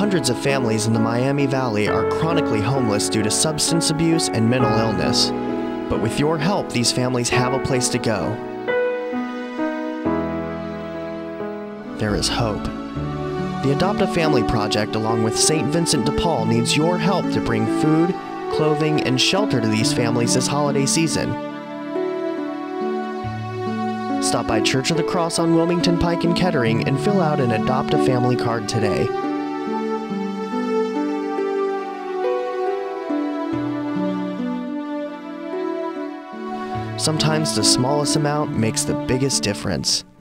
Hundreds of families in the Miami Valley are chronically homeless due to substance abuse and mental illness. But with your help, these families have a place to go. There is hope. The Adopt a Family Project, along with St. Vincent de Paul, needs your help to bring food, clothing, and shelter to these families this holiday season. Stop by Church of the Cross on Wilmington Pike in Kettering and fill out an Adopt a Family card today. Sometimes the smallest amount makes the biggest difference.